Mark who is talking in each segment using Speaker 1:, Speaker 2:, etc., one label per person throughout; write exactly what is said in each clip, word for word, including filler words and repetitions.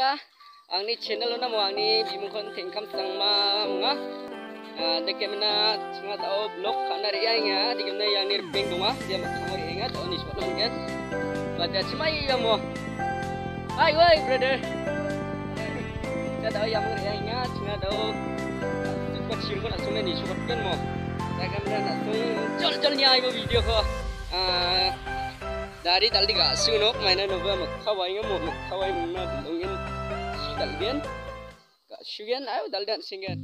Speaker 1: ya. Angni channel na mo angni bimukon tingkam sangma mga. Dekemna singa tao blog kana ri ya dikemna yang nir ping duma dia makamori ingat on is what get. Baca cimai ya mo. Hai woi brother. Kita tahu yang ri ingat singa tao cepat sirko na sunne ni shot kan mo. Dekemna na sung jol jol nya ibo video ko. Dari tali ga sunok maina nova makhawai ngam mo makhawai muna dongin dalgen ka shugen ayo dalgan singen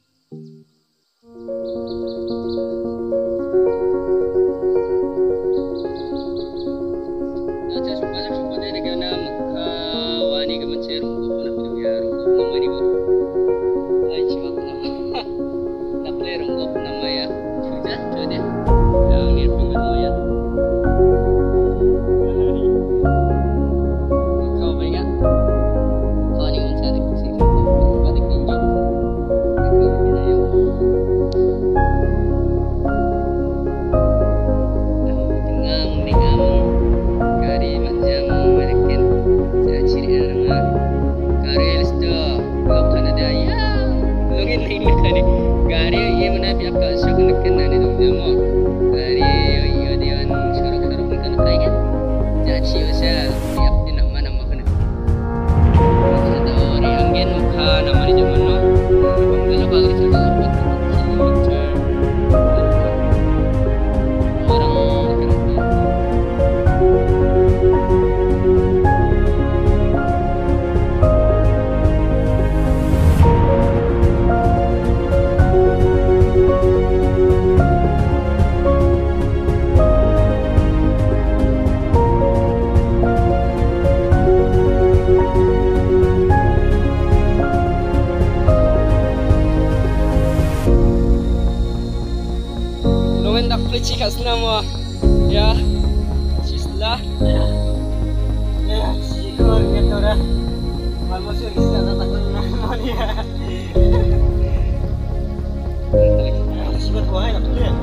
Speaker 1: acha supa jak supa dene ke na makhawani ke mencer ko na video ko mani bo ai chiwa na play rong ko na maya chuja chode yang ni pinggir maya Cikas nama ya cislah ya ya sikur gitu dah mal masuk kisah tak nama dia sibat wahai nak lihat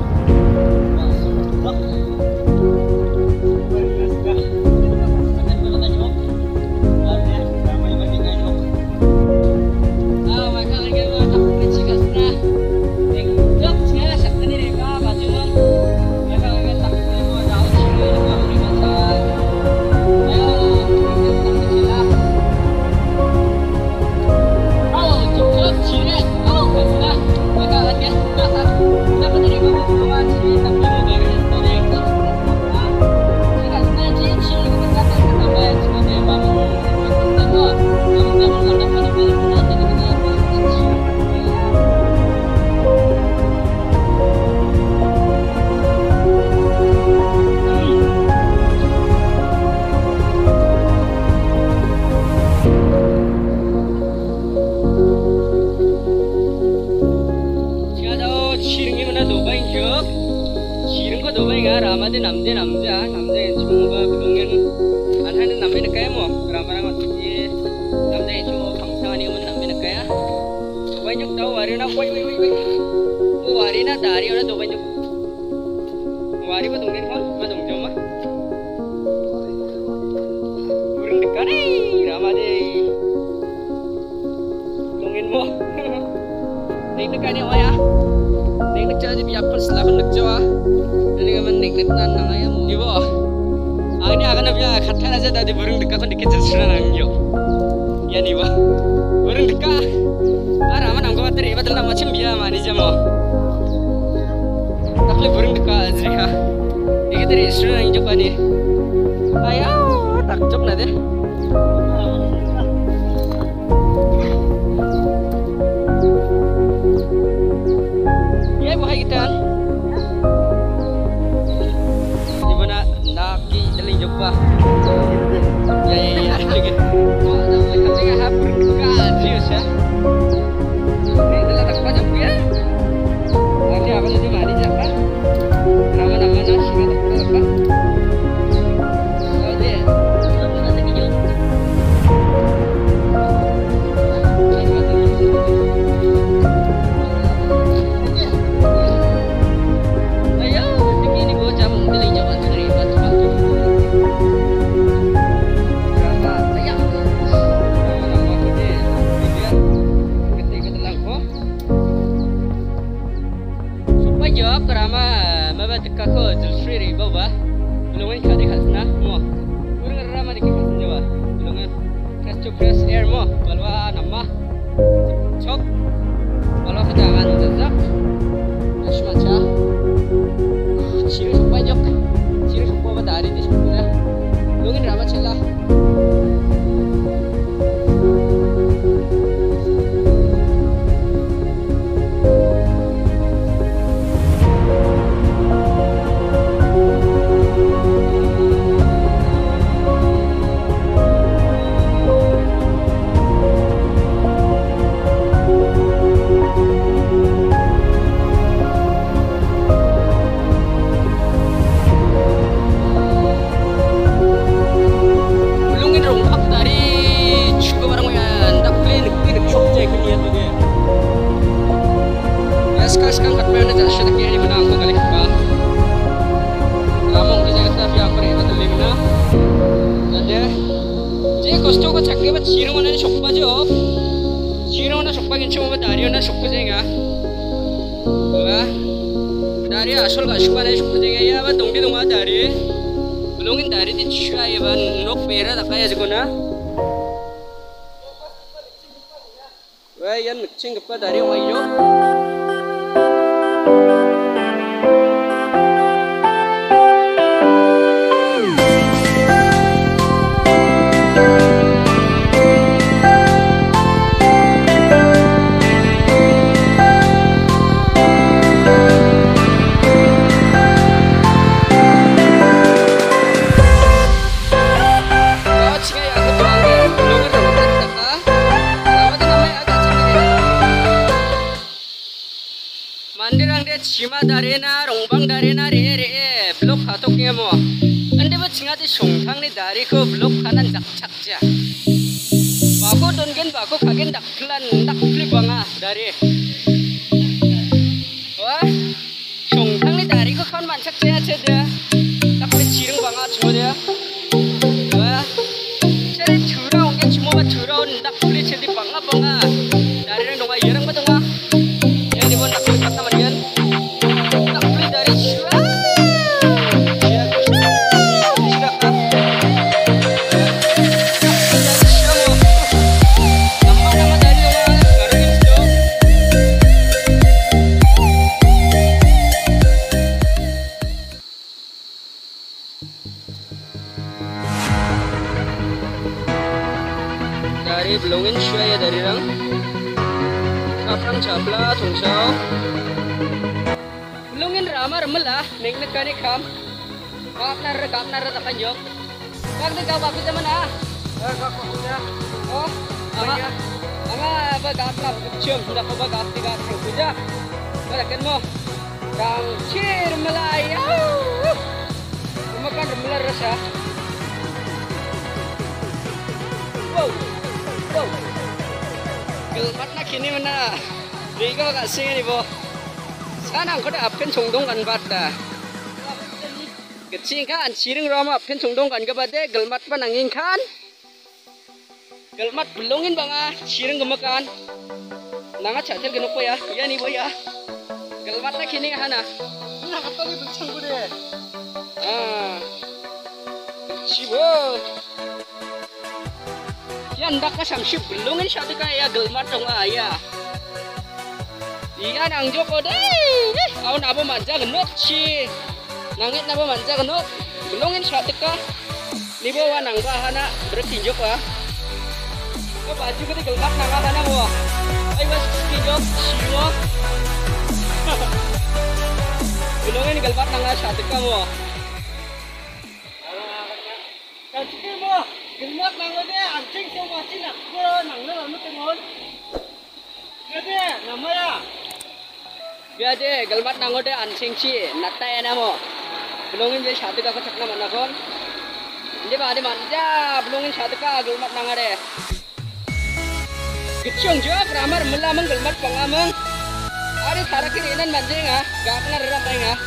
Speaker 1: Ramade namde namja namde chumuga bulungen anhan nambe nakaya mo ramara mati namde chumu phamsani mun nambe nakaya dubai nyuk tau wari na koi koi koi tu wari na dari ora dubai nyuk wari ba dongin kon ma dong joma burung dekare ramade dongin mo ning dekane oya ning dekja di biapal selakan dekja ini kan nek-nek nan nang ayam ibu ah ini akan apa katakan aja tadi burung dekat kan dikit sudah nangyo ya nih wah burung dekat ah ramah nangko materi betul nama macam biar mani jamu tapi burung dekat aja ha ini tadi sudah nangyo kan nih ayo takjub nade ya ibu hai kita Wah, ya ya ya, sedikit. Oh, tapi ketika hampir serius ya. Ini adalah tak banyak ya. Nanti apa nanti mari jalan. Nama nama nasi kita apa? Oh deh, apa nanti video? belongan kade khasna mo kurang rama dikit khasna jawa belongan fresh to fresh air mo balwa namma chok balwa kada kan jajak ashma cha chiru supai jok chiru supo ba dari di supuna belongan rama chela sekarang kat mana dah sudah kini di mana aku kali kita ramong di jaga tapi apa ini betul ni mana jadi jadi kosto ko cakap bat siro mana ni shoppa jo siro mana shoppa kinci mana dari mana shoppa jenga wah dari asal gak shoppa ni shoppa jenga ya bat dongki dong dari belongin dari di cua ya ban nok pera tak kaya jekona wah yan mixing apa dari orang itu cima dari na rongbang dari na re re blok hatoknya mo ande ba cingati songthang ni dari ko blok kanan jak jak ja bako dongen bako kagen daklan dakli banga dari wah songthang ni dari ko kan mancak ja ja dakli cireng banga cuma dia wah cari curau ongge cuma ba curau dakli cedi banga banga dari nang donga yerang ba donga ya di bon dakli kata manian dari belongin syua ya dari rang kaprang capla tongsau belongin ramar melah nengnek kani kam kapnar kapnar tak anjok kak ni kau baku zaman ah eh kak bakunya oh ama ama apa kapna cium sudah kau bagas tiga kau puja berakan mo kang cir melaya makan remelar rasa wow wow gelmat nak kini mana rigo kat sini ni bo sana kau dah apen congdong kan bata kecing kan cireng rama apen congdong kan kebade gelmat pa nanging kan gelmat belongin banga cireng gemakan nanga catel genok po ya ya ni bo ya gelmat nak kini hana nak apa ni bencang bude ah cibo yan dak ka samshi belongin syadu ka ya gelmat dong ya iya nang joko deh aun abo manja genok ci nangit nabo manja genok belongin syadu ka nibo wa nang bahana berkinjok wa ko baju ka di gelmat nang hana mo ay was kinjok simo belongin gelmat nang syadu ka mo Kacik mo, gelmat nang ode anjing semua cina ko nang lo anu tengon. Biade, namanya. Biade, gelmat nang ode anjing ci, natai na mo. Belongin je syadu ka kacak na mana kon. Inde ba ade manja, belongin syadu ka gelmat nang ade. Kecong jo ramar melamang gelmat pangamang. Ari tarakin inan manjing ah, gak na ram pai ah.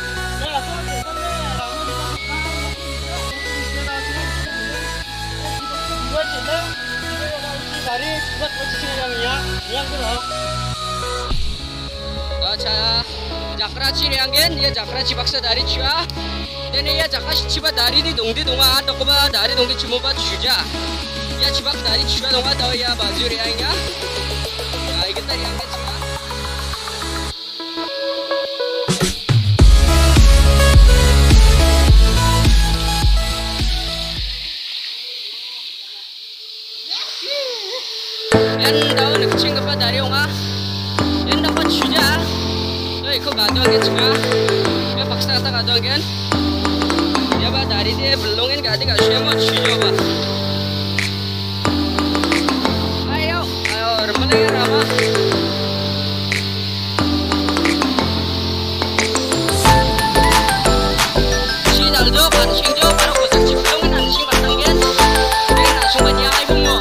Speaker 1: dari buat posisi yang yang dulu. Acha jakra ciri angin dia jakra cibaksa dari cua Dene ya jaka chiba dari di dongdi donga dokoba dari dongdi chimoba chuja. Ya chibak dari chuja donga tau ya baju riangnya. Ya kita riang ke chiba. Yan daw nagching pa dari onga. Yan dapat chuja. Doi ko gado ke chiba. Ya paksa ta gado again. Ya ba dari dia belongin gadi ga shema chuja ba. Ayo, ayo remele rama. Si daldo kan singjo kalau ko sak belongin an sing batanggen. Dia na sumanya ai bungo.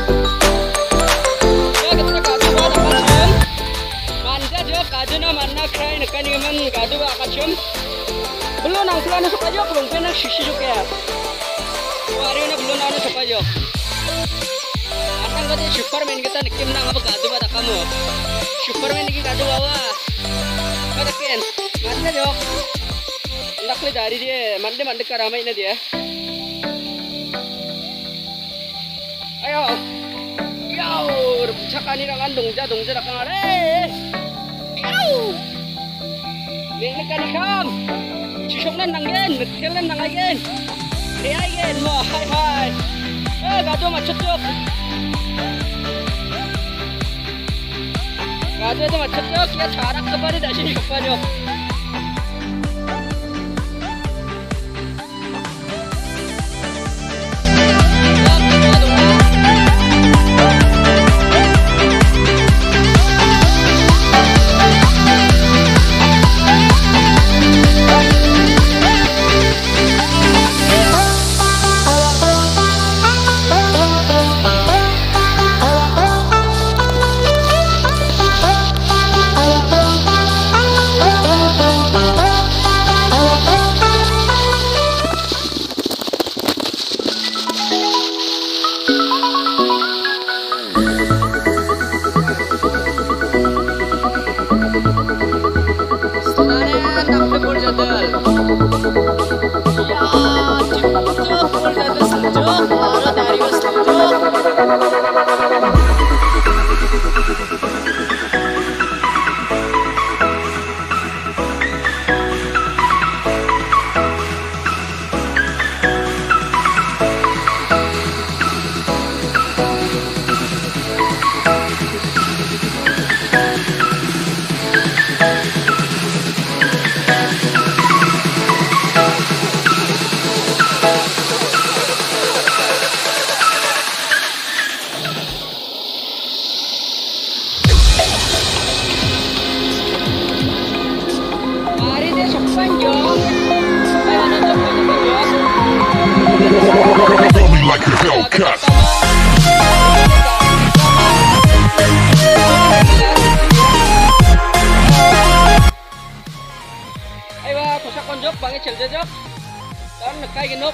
Speaker 1: Ya kita gado ba da kachum. Manja jo gado na manna krai na kani man gado ba kachum. Belum nang belum nang suka jok, belum pernah sisi juga ya. Hari ini belum nang suka jok. Atang kata Superman kita nikim nang apa gado pada kamu. Superman ini gado bawa. Kata ken, mana jok? Nak le dari dia, mande mande karamai ini dia. Ayo, yo, cakani rangan dongja dongja rakang are. Yo, ini kan ikam. Chisoknan nanggen, nagtilan nangagen. Riagen mo, hai hai. Eh, gado macocok. Gado itu macocok, ya carak kembali dari sini kembali.
Speaker 2: Like a Hellcat.
Speaker 1: Ayo, kosak konjok, bangi celjejok. Tahun nekai genok.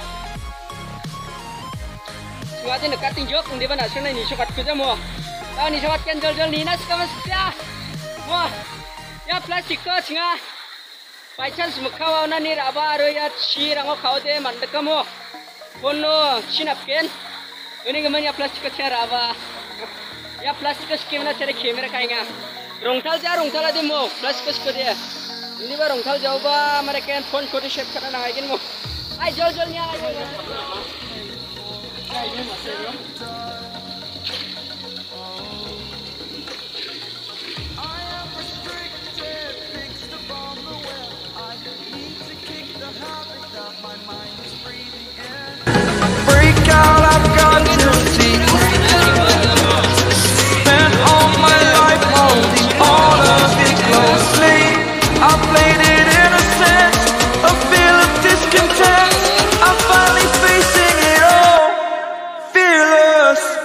Speaker 1: Suatu nekat tinjok, di mana sana ini sukat kerja mo. Tahun ini sukat kenjol jol ninas kamas ya. Mo, ya plastik ke singa. By chance mukawa na ni raba aro ya chirango kaude mandeka mo. Kono chinapken. Ini gimana ya plastik ke raba. Ya plastik ke skimna cari kamera kainga. Rongtal ja rongtal ade mo, plastik ke dia. Ini baru rongtal jauh ba mereka phone kode shape karena nangaikin mo. Ay jol jolnya ay. Ay ini masih belum.
Speaker 3: Discontent, I'm finally facing it all, fearless.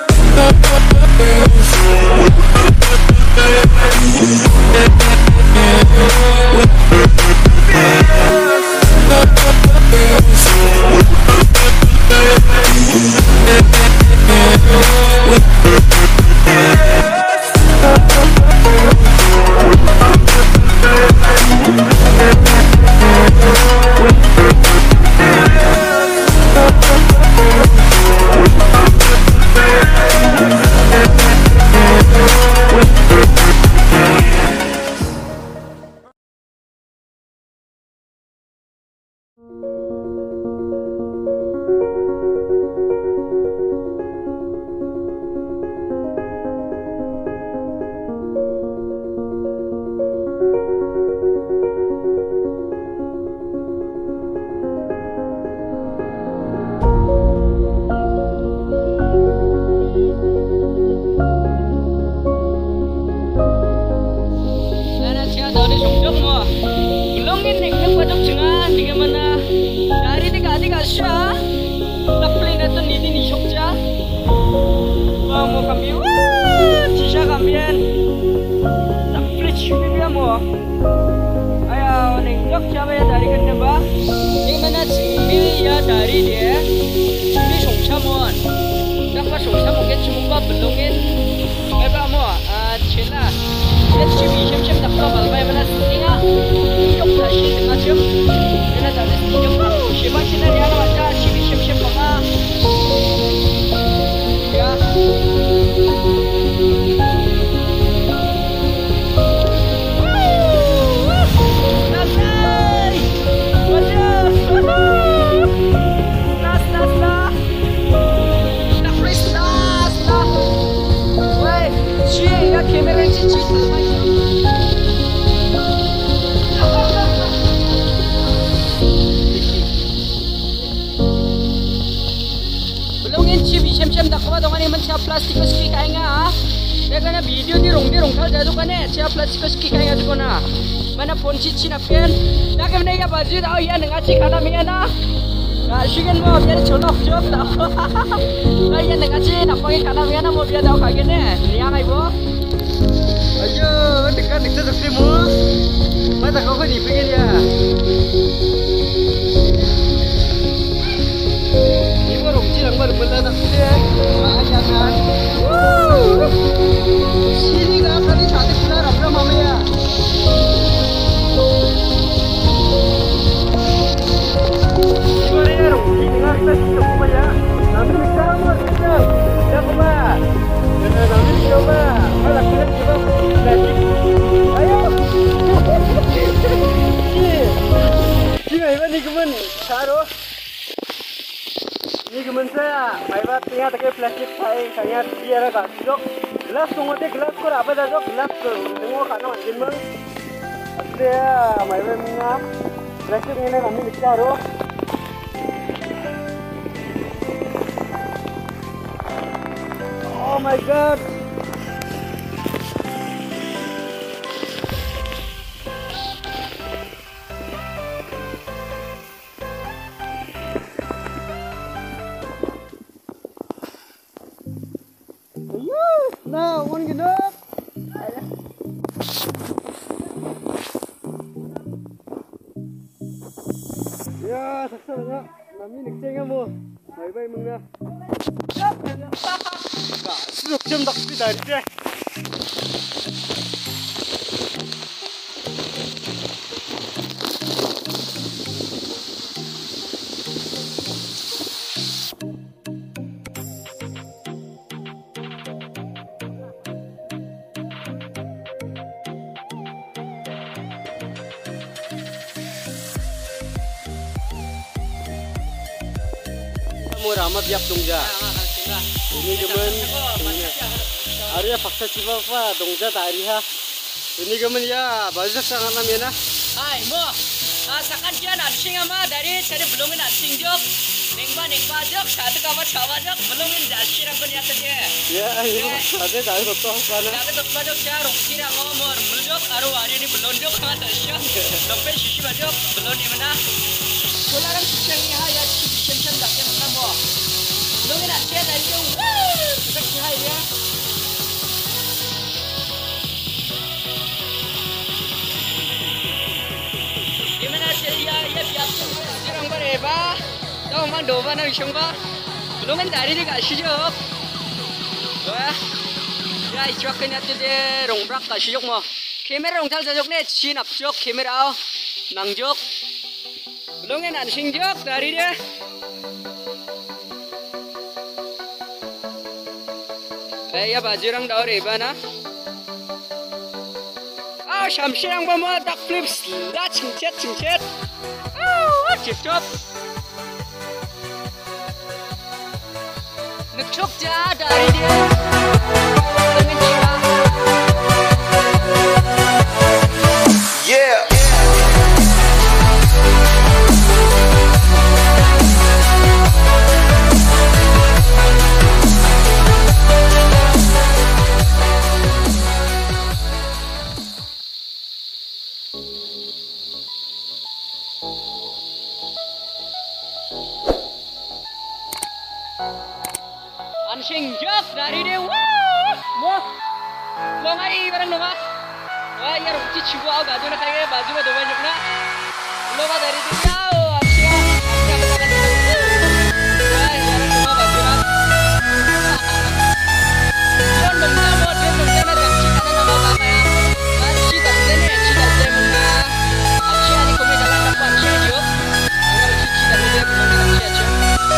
Speaker 1: plastik ski kaya nga ya kana video di rong di rong thal jadu kane cia plastik ski kaya jadu na mana ponci cina pen na kam ne ga baju da ya nga ci kana mi na na shigen mo biar chonok jok da na ya nga ci na pagi kana mi na mo biar da ka gene niang ai bo ayo dekat dekat sakti mo mata kau ni pengen ya Lang baru meledak dia, makanya kan. Sini kan tadi satu pular apa mama ya? Gimana ya, Ruki? Dengar kita sudah coba ya. Nanti kita mau kita, ya coba. Jangan nanti coba. Kalau kita coba lagi. Ayo. Gimana nih kemen? Taruh. Ini kemen saya, saya tengah tengah plastik saya, saya dia agak jok, gelas tunggu deh gelas kor apa dah jok gelas tunggu karena macam mana, dia, saya mengap, plastik ini kami bicara. Oh my god. Nah, one genap. Ya, saksa na. Nami nagtinga mo. Bye-bye mga. Suruk jam tak di dari dia. Mau ramah biak dongja. Ini gemen, Arya paksa siapa apa dongja tari ha. Ini gemen ya, bazak sangat namanya. Hai mo, asakan dia nansing ama dari cari belum nansing jok. Nengba nengba jok, satu kawan kawan jok belum nansing aku niat dia. Ya, ini ada dari betul kan. Ada betul jok cara rongkira ngomor melujok, aru hari ini belum jok ada siapa. Sampai sisi bajok belum ni mana. Kularan sini ha ya sisi dak yang nama. Belum nak dia dari jauh. Kita kihai dia. Gimana sih ya ya biasa orang bereba. Tahu mana doa nak isengba. Belum kan dari dia kasih jok. Wah. Ya iswakan ya tu dia rongbrak kasih jok mo. Kamera rongtal jok ni cina jok kamera nang jok. Belum kan ansing jok dari dia. Eh ya baju orang dah reba na. Ah syamsi yang bawa tak flips, dah cingcet cingcet. Ah cip cop. Ngecukja dari dia. Dengan jiwa.
Speaker 3: Yeah.
Speaker 1: Ansingjak dari dia. Wah, mau mau ngai barang nama. Wah, ya ruci ciwa baju nak kayak baju mah doa jepna. Lo mah dari dia jauh. Asia, Asia kita kan tidak. Wah, ya rumah baju nak. John dong jauh, John dong jauh nak cita nama bapak ya. Aci tak jadi, aci tak jadi mana. Aci ani kami dalam dapat aci jo. Agar cici tak jadi kami aci aci.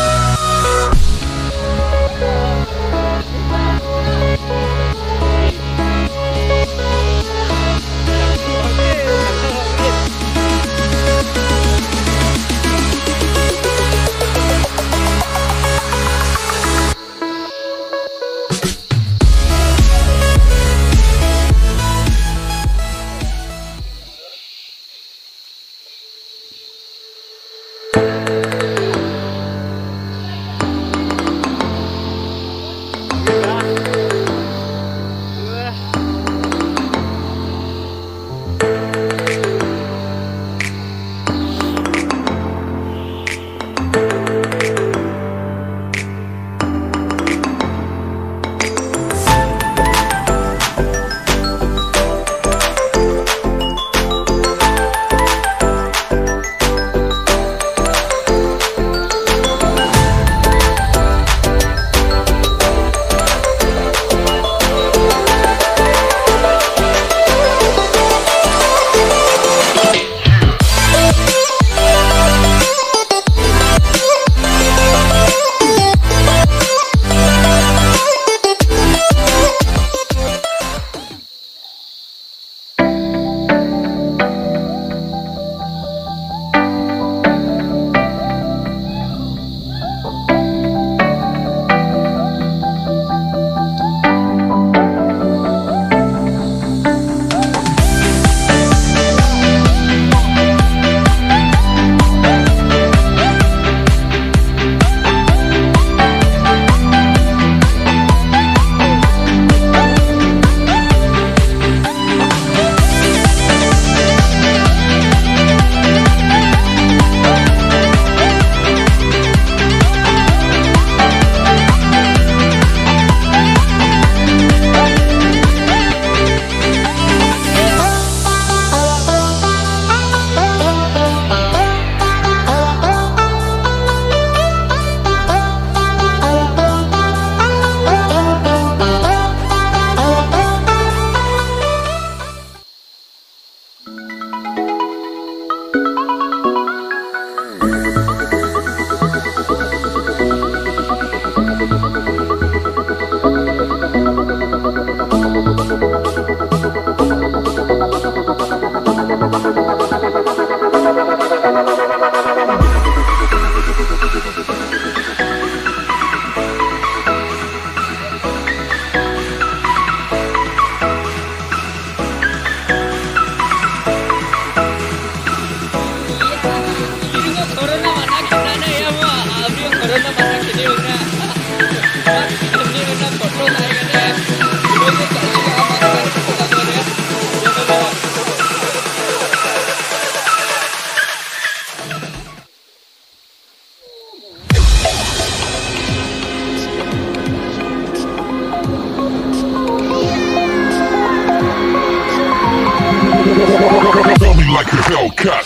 Speaker 2: Tell me like a Hellcat.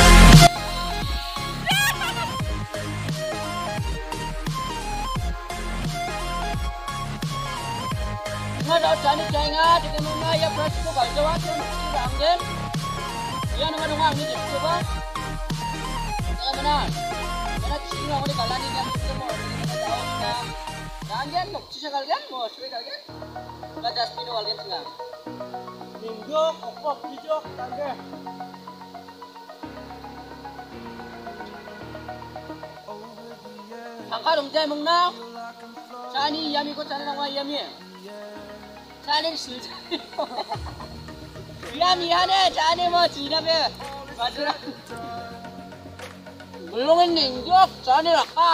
Speaker 1: Ada cani canga dengan mana ya proses itu kalau jawab tu mesti ramai. Ya nama nama ni jadi apa? Ya mana? Mana ciri orang ni kalau ni yang mesti mau ni tahu kita. Jangan nak ciri kalian mau cuci kalian. Kalau dustbin kalian tengah. Minggu apa hijau tangga. Angkat rumjai mengnau. Cani yami ko cani nama yami. Cani sih. Yami ane cani mau Cina be. Bajra. Belum ninjok cani rakah.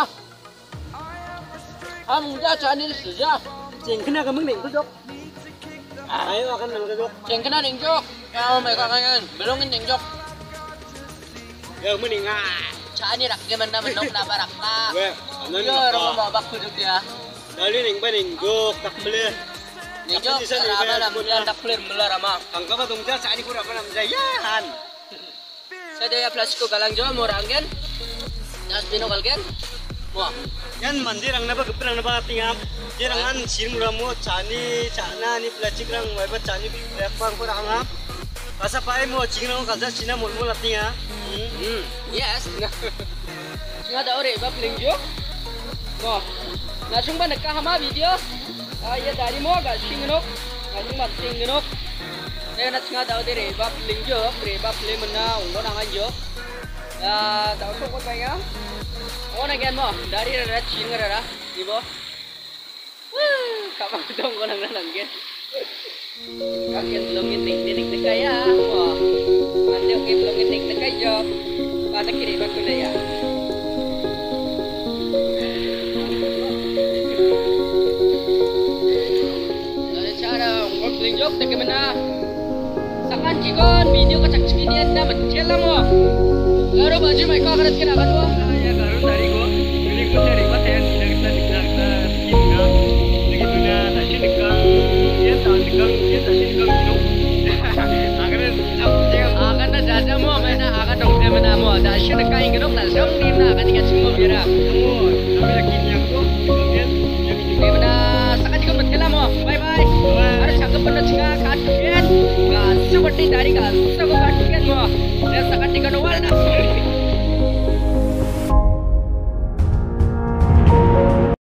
Speaker 1: Kamu dah cani saja. Cengkena kamu ninjok. Ayo akan ninjok. Cengkena ninjok. Kamu mereka kan belum ninjok. Ya meninggal. Cani rak gimana menok na baraklah. Yo orang mau bak kuduk dia. Dali ning ba ning go tak beli. Ning jo rama nam dia tak beli melar ama. Angka ba tungja cani ku rama nam jayan. Saya plastik galang jo mau rangen. Jas bino galgen. Mo. Yan mandir ang naba geprang naba tingap. Jirangan sing ramo cani cana ni plastik rang mai ba cani yak bang kurang. Asa pai mo cingno kaza cina mul mul atinga. Hmm. Yes. Singa da ore ba pling jo. Mo. Na chung ba nakka hama video. Ah ya dari mo ga singno. Ga chung ba singno. Ne na singa da ore ba pling jo, pre ba pling mana unggo na jo. Ya da so ko kaya. On again mo. Dari ra chinga ra ibo. Kapag dong ko nang nanggen. Kakek belum ngetik ngetik dekai ya, wah, nanti oke belum ngetik dekai job, pada kiri baku ya. Ada cara ngom beli job dekai mana? Sakan cikon video kacak cikinian dah mencel lah mo. Garu baju mereka akan kena apa tuh? Ya garu dari go, beli go dari baten tidak kita tidak kita kita, begitu dah nasi dekat. Akan na jaja mo mana akan dong dia mana mo dah sih nak kain gedok nak jam ni nak akan dikasih mo biara. Mo, tapi lagi yang tu kemudian yang ini mana sangat juga betul lah mo. Bye bye. Ada cakap pada cakap kat biar. Gas seperti dari gas.